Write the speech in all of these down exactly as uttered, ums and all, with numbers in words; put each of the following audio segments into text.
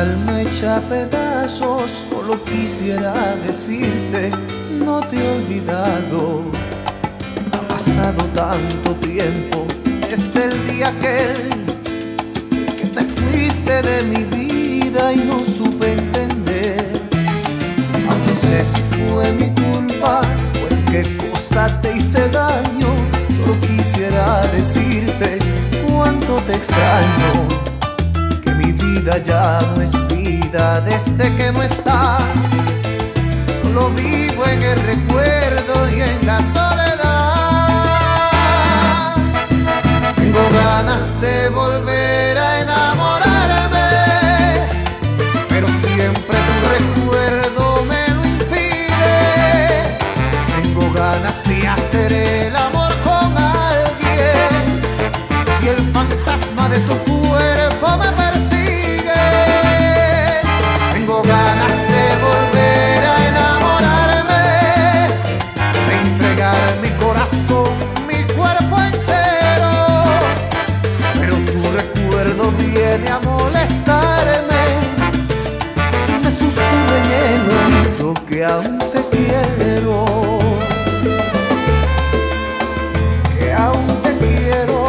alma hecha a pedazos, solo quisiera decirte, no te he olvidado. Ha pasado tanto tiempo desde el día aquel que te fuiste de mi vida y no supe entender. No sé si fue mi culpa o en qué cosa te hice daño. Solo quisiera decirte cuánto te extraño, que mi vida ya no es vida desde que no estás. Solo vivo en el recuerdo y en la soledad. Tengo ganas de volver a enamorarme, pero siempre tu recuerdo me lo impide. Tengo ganas de hacer el amor con alguien y el fantasma de tu cuerpo me persigue. Tengo ganas de volver a enamorarme, de entregar mi corazón, mi cuerpo entero, pero tu recuerdo viene a molestarme y me susurra en el oído que aún te quiero, que aún te quiero.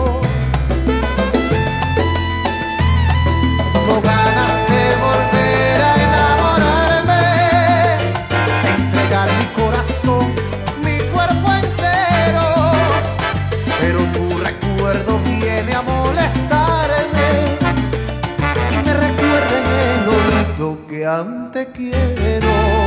Tengo ganas de volver a enamorarme, de entregar mi corazón, mi cuerpo entero, pero tu recuerdo viene a molestarme y me recuerda en el oído que aún te quiero.